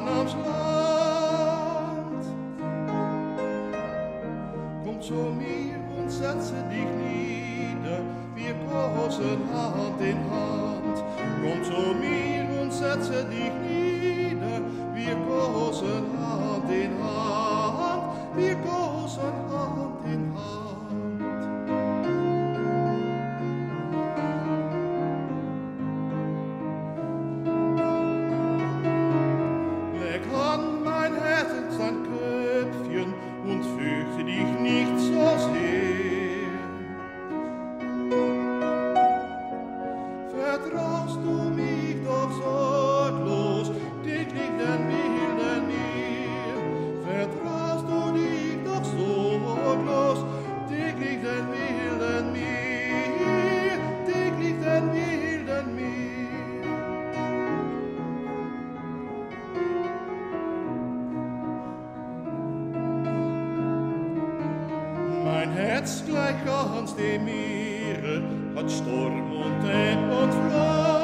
Abraham's Land. Komm zu mir und setze dich nieder, wir kosen Hand in Hand. Komm zu mir und setze dich nieder, wir kosen Hand in Hand, wir kosen Hand in Hand. Leg an mein Herz an Köpfchen und fürchte dich nicht so sehr. Vertraust du mich doch sorglos, täglich den Willen mir. Vertraust du dich doch sorglos, täglich den Willen mir, täglich den Willen mir. Mein Herz gleich ganz dem Meere hat Sturm und Ebb und Flut.